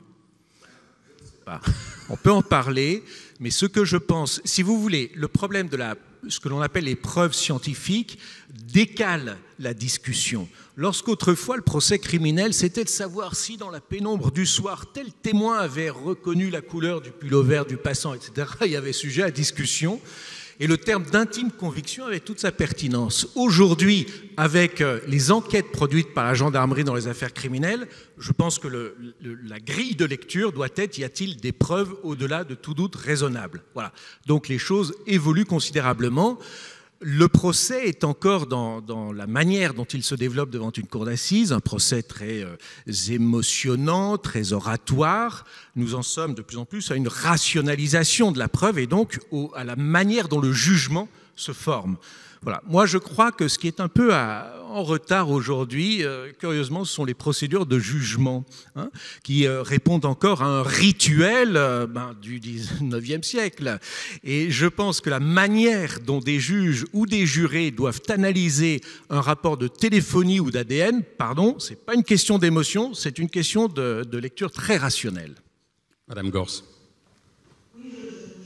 Speaker 7: On peut en parler, mais ce que je pense, si vous voulez, le problème de ce que l'on appelle les preuves scientifiques décale la discussion. Lorsqu'autrefois le procès criminel, c'était de savoir si dans la pénombre du soir, tel témoin avait reconnu la couleur du pull-over du passant, etc. Il y avait sujet à discussion. Et le terme d'intime conviction avait toute sa pertinence. Aujourd'hui, avec les enquêtes produites par la gendarmerie dans les affaires criminelles, je pense que la grille de lecture doit être, y a-t-il des preuves au-delà de tout doute raisonnable ? Voilà. Donc les choses évoluent considérablement. Le procès est encore dans la manière dont il se développe devant une cour d'assises, un procès très émotionnant, très oratoire. Nous en sommes de plus en plus à une rationalisation de la preuve et donc à la manière dont le jugement se forme. Voilà. Moi, je crois que ce qui est un peu en retard aujourd'hui, curieusement, ce sont les procédures de jugement qui répondent encore à un rituel du 19e siècle. Et je pense que la manière dont des juges ou des jurés doivent analyser un rapport de téléphonie ou d'ADN, ce n'est pas une question d'émotion, c'est une question de lecture très rationnelle.
Speaker 1: Madame Gors.
Speaker 5: Je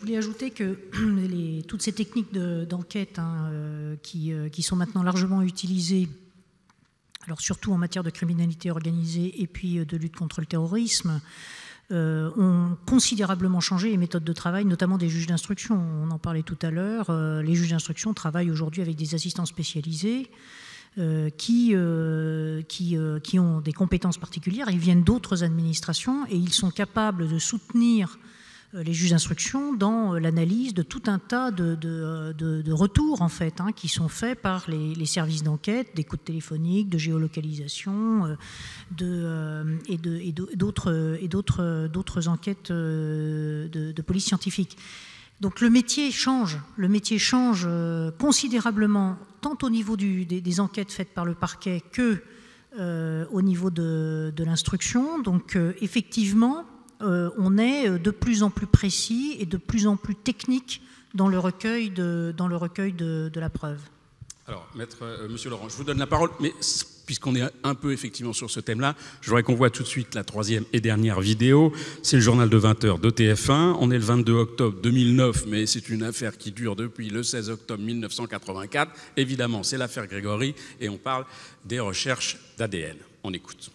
Speaker 5: voulais ajouter que toutes ces techniques d'enquête qui sont maintenant largement utilisées, alors surtout en matière de criminalité organisée et puis de lutte contre le terrorisme, ont considérablement changé les méthodes de travail, notamment des juges d'instruction. On en parlait tout à l'heure. Les juges d'instruction travaillent aujourd'hui avec des assistants spécialisés qui ont des compétences particulières. Ils viennent d'autres administrations et ils sont capables de soutenir les juges d'instruction dans l'analyse de tout un tas de retours en fait, qui sont faits par les services d'enquête, d'écoute téléphonique, de géolocalisation et d'autres enquêtes de police scientifique. Donc le métier change considérablement, tant au niveau des enquêtes faites par le parquet que au niveau de l'instruction. Donc effectivement, on est de plus en plus précis et de plus en plus technique dans le recueil de la preuve.
Speaker 1: Alors, Monsieur Laurent, je vous donne la parole, mais puisqu'on est un peu effectivement sur ce thème-là, je voudrais qu'on voit tout de suite la troisième et dernière vidéo. C'est le journal de 20h de TF1. On est le 22 octobre 2009, mais c'est une affaire qui dure depuis le 16 octobre 1984. Évidemment, c'est l'affaire Grégory et on parle des recherches d'ADN. On écoute.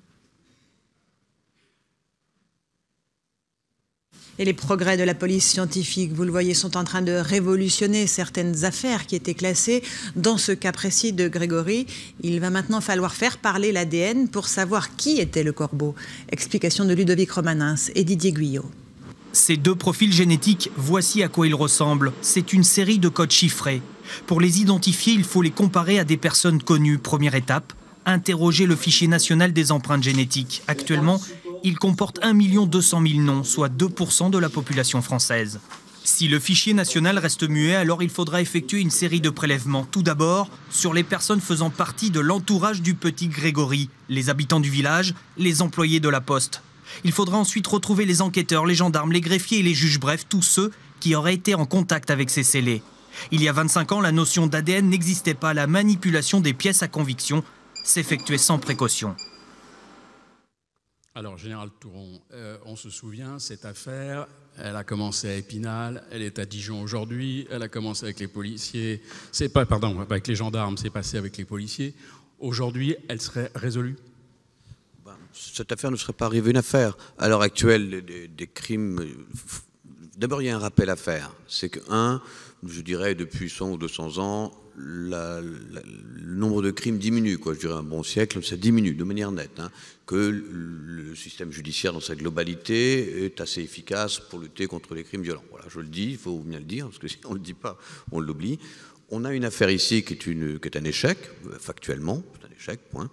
Speaker 9: Et les progrès de la police scientifique, vous le voyez, sont en train de révolutionner certaines affaires qui étaient classées. Dans ce cas précis de Grégory, il va maintenant falloir faire parler l'ADN pour savoir qui était le corbeau. Explication de Ludovic Romanens et Didier Guyot.
Speaker 10: Ces deux profils génétiques, voici à quoi ils ressemblent. C'est une série de codes chiffrés. Pour les identifier, il faut les comparer à des personnes connues. Première étape, interroger le fichier national des empreintes génétiques. Actuellement, il comporte 1 200 000 noms, soit 2% de la population française. Si le fichier national reste muet, alors il faudra effectuer une série de prélèvements. Tout d'abord, sur les personnes faisant partie de l'entourage du petit Grégory, les habitants du village, les employés de la poste. Il faudra ensuite retrouver les enquêteurs, les gendarmes, les greffiers et les juges, bref, tous ceux qui auraient été en contact avec ces scellés. Il y a 25 ans, la notion d'ADN n'existait pas. La manipulation des pièces à conviction s'effectuait sans précaution.
Speaker 1: Alors, Général Touron, on se souvient, cette affaire, elle a commencé à Épinal, elle est à Dijon aujourd'hui, elle a commencé avec les policiers, avec les gendarmes, c'est passé avec les policiers. Aujourd'hui, elle serait résolue ?
Speaker 8: Cette affaire ne serait pas arrivée une affaire. À l'heure actuelle, des crimes... D'abord, il y a un rappel à faire. C'est que, je dirais, depuis 100 ou 200 ans, le nombre de crimes diminue, je dirais un bon siècle, ça diminue de manière nette, que le système judiciaire dans sa globalité est assez efficace pour lutter contre les crimes violents. Voilà, je le dis, il faut bien le dire, parce que si on ne le dit pas, on l'oublie. On a une affaire ici qui est un échec, factuellement, c'est un échec, point.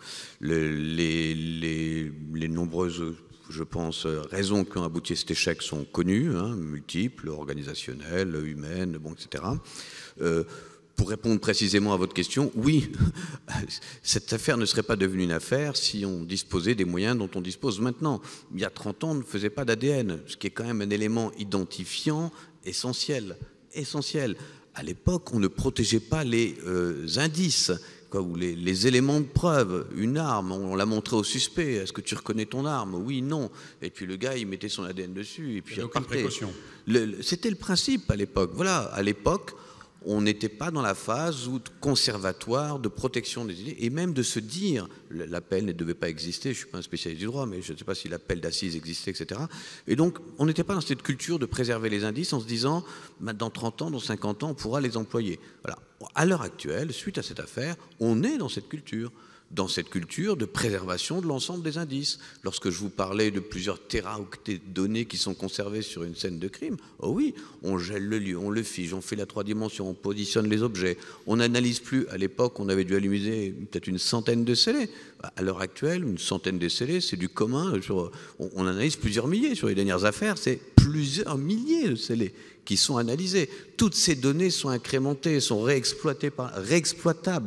Speaker 8: Les nombreuses, je pense, raisons qui ont abouti à cet échec sont connues, multiples, organisationnelles, humaines, etc. Pour répondre précisément à votre question, oui, cette affaire ne serait pas devenue une affaire si on disposait des moyens dont on dispose maintenant. Il y a 30 ans, on ne faisait pas d'ADN, ce qui est quand même un élément identifiant essentiel. À l'époque, on ne protégeait pas les indices, ou les éléments de preuve. Une arme, on l'a montré au suspect. Est-ce que tu reconnais ton arme ? Oui, non. Et puis le gars, il mettait son ADN dessus. Et puis il repartait. C'était le principe à l'époque. Voilà, à l'époque, on n'était pas dans la phase conservatoire de protection des idées et même de se dire, l'appel ne devait pas exister, je ne suis pas un spécialiste du droit, mais je ne sais pas si l'appel d'assises existait, etc. Et donc, on n'était pas dans cette culture de préserver les indices en se disant, dans 30 ans, dans 50 ans, on pourra les employer. Voilà. À l'heure actuelle, suite à cette affaire, on est dans cette culture de préservation de l'ensemble des indices. Lorsque je vous parlais de plusieurs téraoctets de données qui sont conservées sur une scène de crime, oh oui, on gèle le lieu, on le fige, on fait la 3 dimensions, on positionne les objets, on n'analyse plus. À l'époque, on avait dû allumer peut-être une centaine de scellés. À l'heure actuelle, une centaine de scellés, c'est du commun. On analyse plusieurs milliers. Sur les dernières affaires, c'est plusieurs milliers de scellés qui sont analysés. Toutes ces données sont incrémentées, sont réexploitables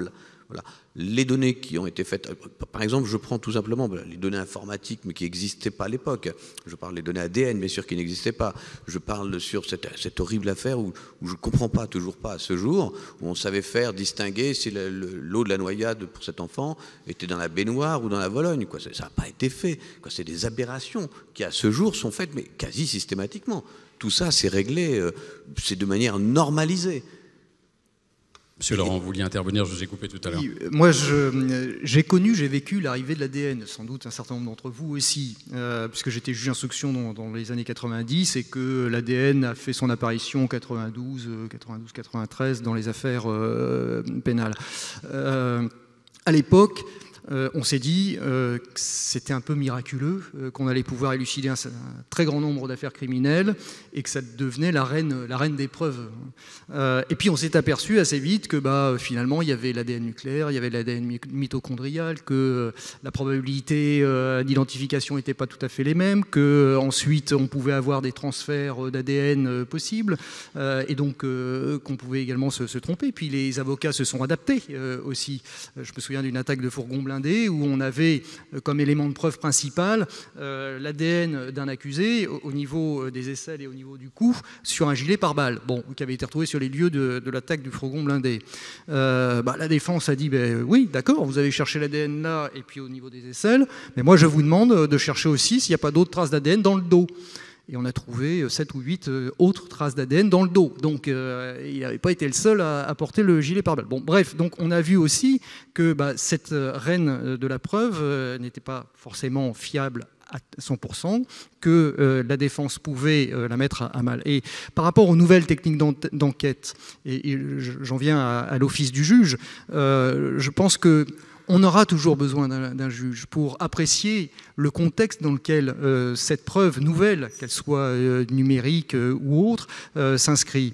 Speaker 8: Voilà. Les données qui ont été faites, par exemple, je prends tout simplement les données informatiques, mais qui n'existaient pas à l'époque. Je parle des données ADN, bien sûr, qui n'existaient pas. Je parle sur cette horrible affaire où je ne comprends pas, toujours pas à ce jour, où on savait faire distinguer si l'eau de la noyade pour cet enfant était dans la baignoire ou dans la Vologne. Quoi. Ça n'a pas été fait. C'est des aberrations qui, à ce jour, sont faites, mais quasi systématiquement. Tout ça, c'est réglé, c'est de manière normalisée.
Speaker 1: Monsieur Laurent, vous vouliez intervenir, je vous ai coupé tout à l'heure.
Speaker 6: Moi, j'ai vécu l'arrivée de l'ADN, sans doute un certain nombre d'entre vous aussi, puisque j'étais juge d'instruction dans les années 90 et que l'ADN a fait son apparition en 92-93 dans les affaires pénales. À l'époque, on s'est dit que c'était un peu miraculeux, qu'on allait pouvoir élucider un très grand nombre d'affaires criminelles et que ça devenait la reine des preuves. Et puis on s'est aperçu assez vite que finalement il y avait l'ADN nucléaire, il y avait l'ADN mitochondrial, que la probabilité d'identification n'était pas tout à fait les mêmes, qu'ensuite on pouvait avoir des transferts d'ADN possibles et donc qu'on pouvait également se tromper. Puis les avocats se sont adaptés aussi. Je me souviens d'une attaque de fourgon blindé où on avait comme élément de preuve principal l'ADN d'un accusé au niveau des aisselles et au niveau du cou sur un gilet pare-balles, qui avait été retrouvé sur les lieux de l'attaque du fourgon blindé. La défense a dit oui, d'accord, vous avez cherché l'ADN là et puis au niveau des aisselles, mais moi je vous demande de chercher aussi s'il n'y a pas d'autres traces d'ADN dans le dos. Et on a trouvé 7 ou 8 autres traces d'ADN dans le dos. Donc il n'avait pas été le seul à porter le gilet pare-balles. Bref, donc on a vu aussi que cette reine de la preuve n'était pas forcément fiable à 100%, que la défense pouvait la mettre à mal. Et par rapport aux nouvelles techniques d'enquête, et j'en viens à l'office du juge, je pense que on aura toujours besoin d'un juge pour apprécier le contexte dans lequel cette preuve nouvelle, qu'elle soit numérique ou autre, s'inscrit.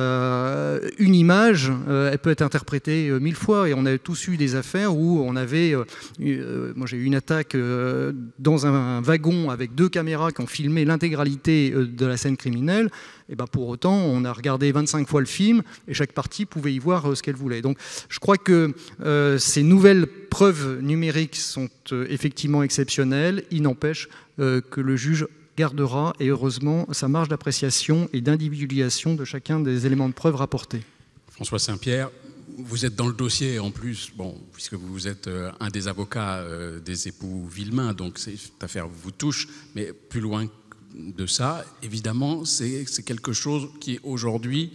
Speaker 6: Une image, elle peut être interprétée 1000 fois, et on a tous eu des affaires où on avait... moi j'ai eu une attaque dans un wagon avec 2 caméras qui ont filmé l'intégralité de la scène criminelle, et pour autant on a regardé 25 fois le film et chaque partie pouvait y voir ce qu'elle voulait. Donc je crois que ces nouvelles preuves numériques sont effectivement exceptionnelles. Il n'empêche que le juge gardera, et heureusement, sa marge d'appréciation et d'individualisation de chacun des éléments de preuve rapportés.
Speaker 1: François Saint-Pierre, vous êtes dans le dossier en plus, puisque vous êtes un des avocats des époux Villemain, donc cette affaire vous touche, mais plus loin de ça, évidemment, c'est quelque chose qui aujourd'hui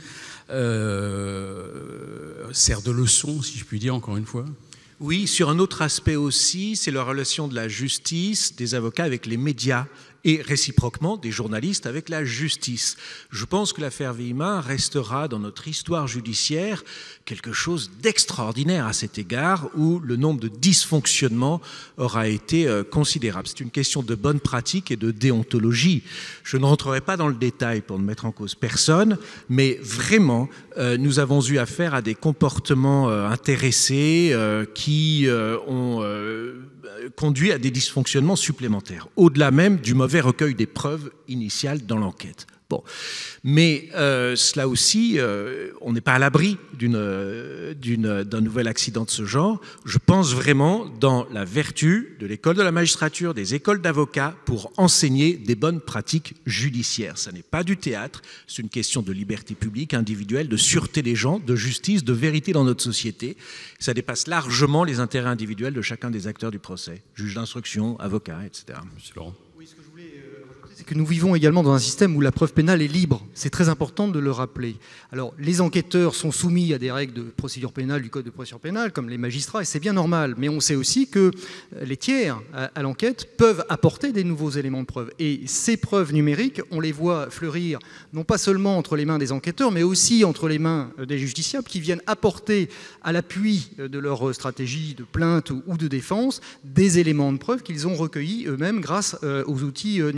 Speaker 1: sert de leçon, si je puis dire, encore une fois.
Speaker 7: Oui, sur un autre aspect aussi, c'est la relation de la justice, des avocats avec les médias et réciproquement des journalistes avec la justice. Je pense que l'affaire Villemain restera dans notre histoire judiciaire quelque chose d'extraordinaire à cet égard, où le nombre de dysfonctionnements aura été considérable. C'est une question de bonne pratique et de déontologie. Je ne rentrerai pas dans le détail pour ne mettre en cause personne, mais vraiment, nous avons eu affaire à des comportements intéressés qui ont conduit à des dysfonctionnements supplémentaires, au-delà même du mauvais recueil des preuves initiales dans l'enquête. Mais cela aussi, on n'est pas à l'abri d'un nouvel accident de ce genre. Je pense vraiment dans la vertu de l'école de la magistrature, des écoles d'avocats pour enseigner des bonnes pratiques judiciaires. Ça n'est pas du théâtre, c'est une question de liberté publique, individuelle, de sûreté des gens, de justice, de vérité dans notre société. Ça dépasse largement les intérêts individuels de chacun des acteurs du procès, juge d'instruction, avocat, etc.
Speaker 1: Monsieur Laurent.
Speaker 6: C'est que nous vivons également dans un système où la preuve pénale est libre. C'est très important de le rappeler. Alors, les enquêteurs sont soumis à des règles de procédure pénale, du code de procédure pénale, comme les magistrats, et c'est bien normal. Mais on sait aussi que les tiers à l'enquête peuvent apporter des nouveaux éléments de preuve. Et ces preuves numériques, on les voit fleurir, non pas seulement entre les mains des enquêteurs, mais aussi entre les mains des justiciables, qui viennent apporter à l'appui de leur stratégie de plainte ou de défense des éléments de preuve qu'ils ont recueillis eux-mêmes grâce aux outils numériques.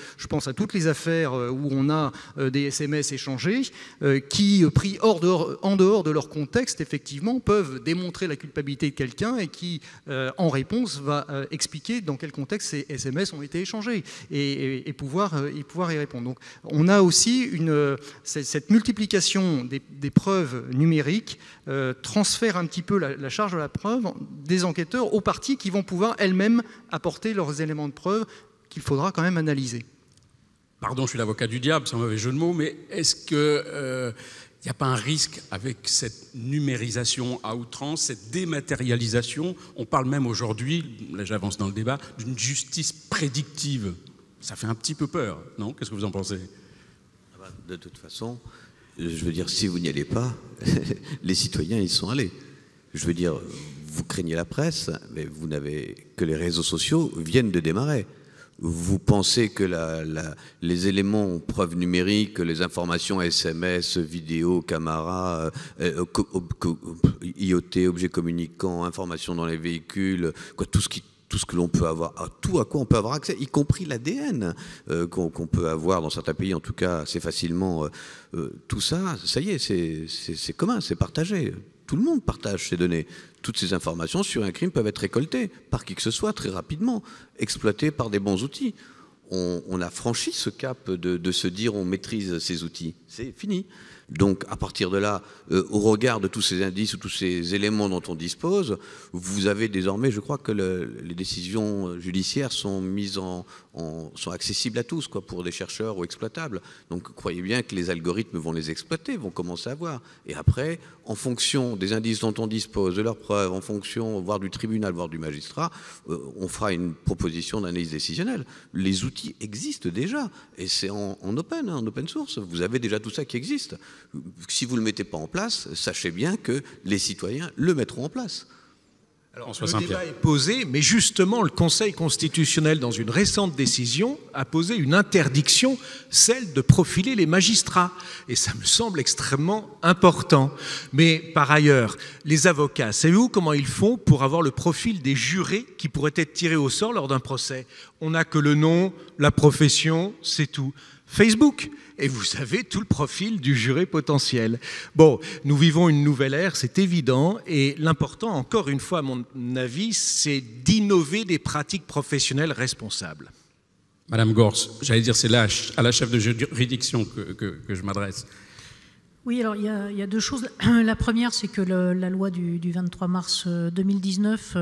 Speaker 6: je pense à toutes les affaires où on a des SMS échangés qui, pris en dehors de leur contexte, effectivement, peuvent démontrer la culpabilité de quelqu'un et qui, en réponse, va expliquer dans quel contexte ces SMS ont été échangés et pouvoir y répondre. Donc, on a aussi cette multiplication des preuves numériques transfère un petit peu la charge de la preuve des enquêteurs aux parties qui vont pouvoir elles-mêmes apporter leurs éléments de preuve qu'il faudra quand même analyser.
Speaker 1: Pardon, je suis l'avocat du diable, c'est un mauvais jeu de mots, mais est-ce que il n'y a pas un risque avec cette numérisation à outrance, cette dématérialisation? On parle même aujourd'hui, là j'avance dans le débat, d'une justice prédictive. Ça fait un petit peu peur, non? Qu'est-ce que vous en pensez?
Speaker 8: De toute façon, je veux dire, si vous n'y allez pas, les citoyens y sont allés. Je veux dire, vous craignez la presse, mais vous n'avez que les réseaux sociaux viennent de démarrer. Vous pensez que les éléments preuves numériques, les informations SMS, vidéo, caméra, IoT, objets communicants, informations dans les véhicules, quoi, tout ce que l'on peut avoir, tout à quoi on peut avoir accès, y compris l'ADN qu'on peut avoir dans certains pays, en tout cas assez facilement. Tout ça, ça y est, c'est commun, c'est partagé. Tout le monde partage ces données. Toutes ces informations sur un crime peuvent être récoltées par qui que ce soit très rapidement, exploitées par des bons outils. On a franchi ce cap de se dire on maîtrise ces outils. C'est fini. Donc à partir de là, au regard de tous ces indices ou tous ces éléments dont on dispose, vous avez désormais, je crois que les décisions judiciaires sont mises sont accessibles à tous, quoi, pour des chercheurs ou exploitables. Donc croyez bien que les algorithmes vont les exploiter, vont commencer à voir. Et après, en fonction des indices dont on dispose, de leurs preuves, en fonction, voire du tribunal, voire du magistrat, on fera une proposition d'analyse décisionnelle. Les outils existent déjà, et c'est en open source. Vous avez déjà tout ça qui existe. Si vous ne le mettez pas en place, sachez bien que les citoyens le mettront en place.
Speaker 7: Alors, le débat est posé, mais justement, le Conseil constitutionnel, dans une récente décision, a posé une interdiction, celle de profiler les magistrats. Et ça me semble extrêmement important. Mais par ailleurs, les avocats, savez-vous comment ils font pour avoir le profil des jurés qui pourraient être tirés au sort lors d'un procès? On n'a que le nom, la profession, c'est tout. Facebook. Et vous savez tout le profil du juré potentiel. Bon, nous vivons une nouvelle ère, c'est évident, et l'important, encore une fois à mon avis, c'est d'innover des pratiques professionnelles responsables.
Speaker 1: Madame Gors, j'allais dire c'est à la chef de juridiction que je m'adresse.
Speaker 5: Oui, alors il y a deux choses. La première, c'est que la loi du 23 mars 2019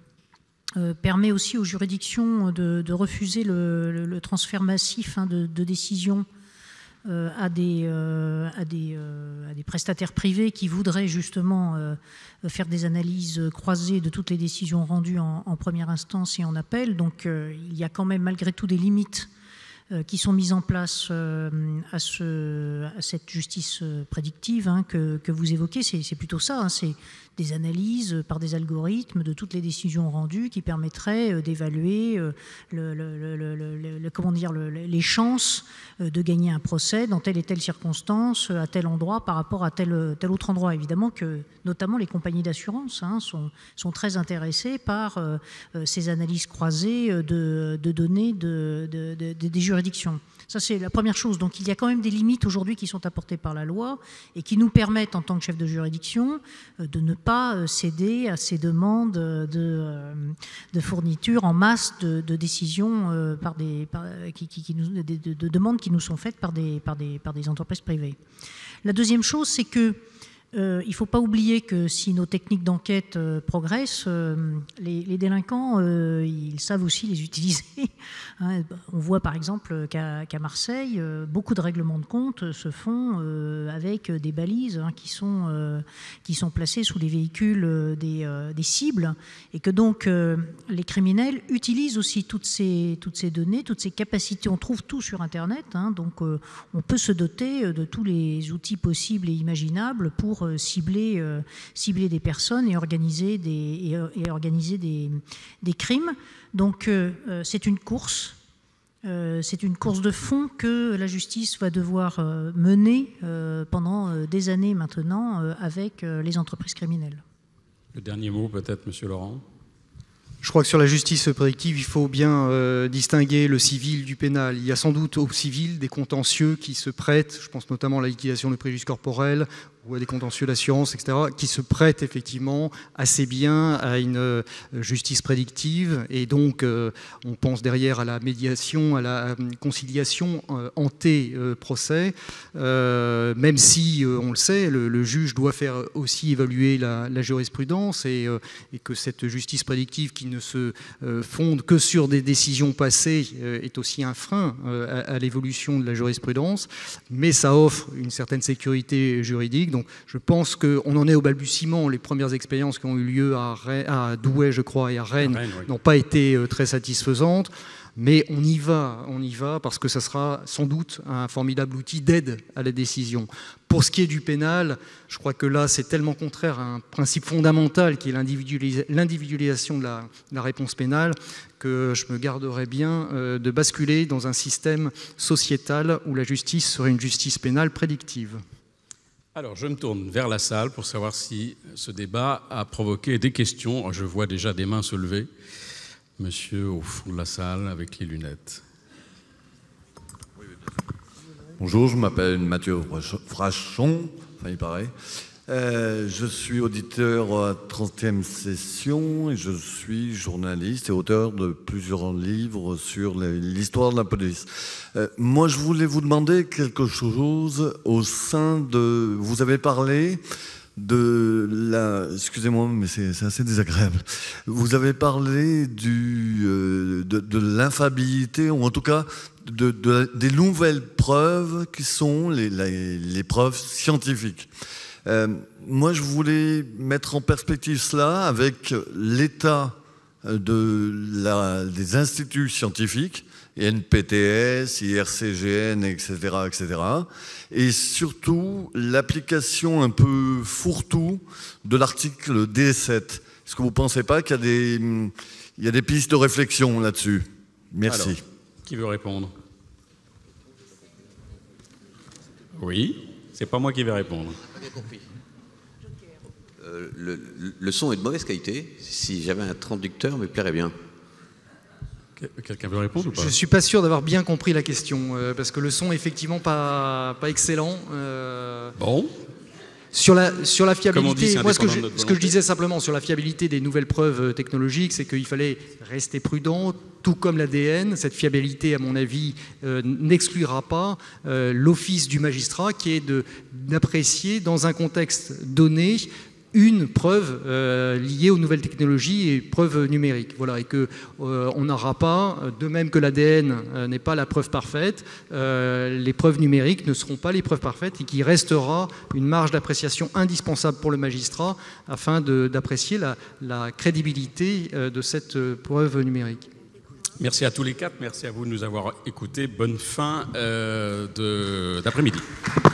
Speaker 5: permet aussi aux juridictions de refuser le transfert massif de décisions à des prestataires privés qui voudraient justement faire des analyses croisées de toutes les décisions rendues en première instance et en appel. Donc il y a quand même malgré tout des limites qui sont mises en place à cette justice prédictive que vous évoquez. C'est plutôt ça, c'est des analyses par des algorithmes de toutes les décisions rendues qui permettraient d'évaluer les chances de gagner un procès dans telle et telle circonstance, à tel endroit par rapport à tel autre endroit. Évidemment que notamment les compagnies d'assurance sont très intéressées par ces analyses croisées de données des juridictions. Ça, c'est la première chose. Donc, il y a quand même des limites aujourd'hui qui sont apportées par la loi et qui nous permettent, en tant que chef de juridiction, de ne pas céder à ces demandes de fourniture en masse de décisions de demandes qui nous sont faites par des entreprises privées. La deuxième chose, c'est que il ne faut pas oublier que si nos techniques d'enquête progressent, les délinquants, ils savent aussi les utiliser. On voit par exemple qu'à Marseille, beaucoup de règlements de compte se font avec des balises qui sont placées sous les véhicules des cibles, et que donc les criminels utilisent aussi toutes ces données, toutes ces capacités. On trouve tout sur Internet, donc on peut se doter de tous les outils possibles et imaginables pour cibler des personnes et organiser des crimes. Donc c'est une course de fond que la justice va devoir mener pendant des années maintenant avec les entreprises criminelles.
Speaker 1: Le dernier mot peut-être, Monsieur Laurent.
Speaker 6: Je crois que sur la justice prédictive, il faut bien distinguer le civil du pénal. Il y a sans doute au civil des contentieux qui se prêtent, je pense notamment à la liquidation de préjudice corporel ou à des contentieux d'assurance, etc., qui se prêtent effectivement assez bien à une justice prédictive. Et donc, on pense derrière à la médiation, à la conciliation anté-procès, même si, on le sait, le juge doit faire aussi évaluer la jurisprudence et que cette justice prédictive qui ne se fonde que sur des décisions passées est aussi un frein à l'évolution de la jurisprudence, mais ça offre une certaine sécurité juridique. Donc je pense qu'on en est au balbutiement. Les premières expériences qui ont eu lieu à Douai, je crois, et à Rennes, n'ont pas été très satisfaisantes. Mais on y va parce que ça sera sans doute un formidable outil d'aide à la décision. Pour ce qui est du pénal, je crois que là, c'est tellement contraire à un principe fondamental qui est l'individualisation de la réponse pénale que je me garderais bien de basculer dans un système sociétal où la justice serait une justice pénale prédictive.
Speaker 1: Alors, je me tourne vers la salle pour savoir si ce débat a provoqué des questions. Je vois déjà des mains se lever. Monsieur au fond de la salle avec les lunettes.
Speaker 11: Bonjour, je m'appelle Mathieu Frachon, enfin il paraît. Je suis auditeur à 30e session et je suis journaliste et auteur de plusieurs livres sur l'histoire de la police. Moi, je voulais vous demander quelque chose au sein de... Vous avez parlé de la... Excusez-moi, mais c'est assez désagréable. Vous avez parlé de l'infaillibilité, ou en tout cas des nouvelles preuves qui sont les preuves scientifiques. Moi, je voulais mettre en perspective cela avec l'état des instituts scientifiques, INPTS, IRCGN, etc., etc., et surtout l'application un peu fourre-tout de l'article D7. Est-ce que vous ne pensez pas qu'il y a des pistes de réflexion là-dessus? Merci.
Speaker 1: Alors, qui veut répondre? Oui, c'est pas moi qui vais répondre.
Speaker 8: Le son est de mauvaise qualité. Si j'avais un traducteur, il me plairait bien.
Speaker 1: Quelqu'un veut répondre ou pas?
Speaker 6: Je ne suis pas sûr d'avoir bien compris la question, parce que le son est effectivement pas excellent.
Speaker 1: Bon.
Speaker 6: Sur la fiabilité, moi ce que je disais simplement sur la fiabilité des nouvelles preuves technologiques, c'est qu'il fallait rester prudent, tout comme l'ADN. Cette fiabilité, à mon avis, n'exclura pas l'office du magistrat qui est d'apprécier dans un contexte donné une preuve liée aux nouvelles technologies et preuve numérique. Voilà, et qu'on n'aura pas, de même que l'ADN n'est pas la preuve parfaite, les preuves numériques ne seront pas les preuves parfaites et qu'il restera une marge d'appréciation indispensable pour le magistrat afin d'apprécier la crédibilité de cette preuve numérique.
Speaker 1: Merci à tous les quatre, merci à vous de nous avoir écoutés. Bonne fin d'après-midi.